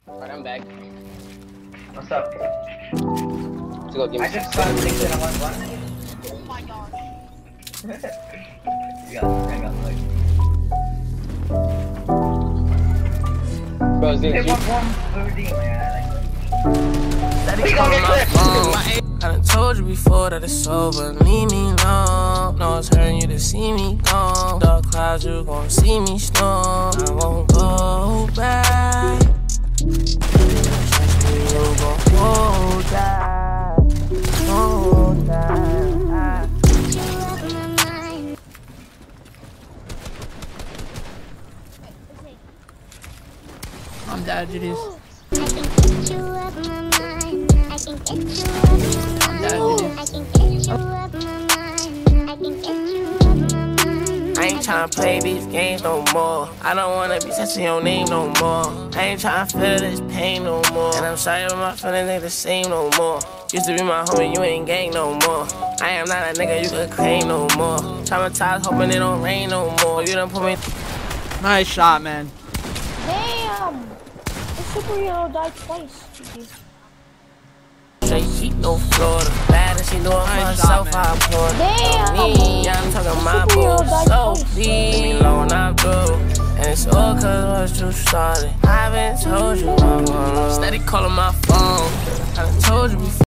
Alright, I'm back. What's up? Let's go give me I just found things in a 1-1. Oh my gosh. I got like. Bro, Hey, Zeke, 1-1 Booty, man. Steady calling my phone. I done told you before that it's over. Leave me alone. No, it's hurting you to see me gone. Dark clouds, you gon' see me storm. I won't go back. You gon' hold that. Hold that. I'm dead, GDs. I ain't tryna play these games no more. I don't wanna be touching your name no more. I ain't tryna feel this pain no more. And I'm sorry, but my feelings ain't the same no more. Used to be my homie, you ain't gang no more. I am not a nigga you could claim no more. Traumatized, hoping it don't rain no more. You done put me. Nice shot, man. Damn! The superhero died twice. Straight heat, no Florida. Bad and she know it for Nice herself, shot, I applaud her. Damn! Me, yeah, I'm talking my superhero boo. died So twice. deep, leave me alone, I'm through. And it's all cause what you started. I haven't told you I'm gonna steady calling my phone. I done told you before.